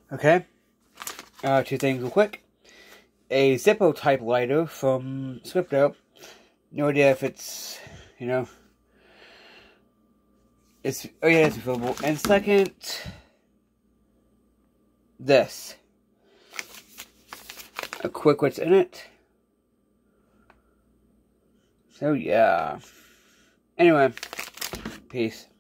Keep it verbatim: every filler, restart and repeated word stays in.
Okay. Uh, two things real quick. A Zippo type lighter from Swifto. No idea if it's, you know, it's, oh yeah, it's refillable. And second, this. A quick what's in it. So yeah. Anyway, peace.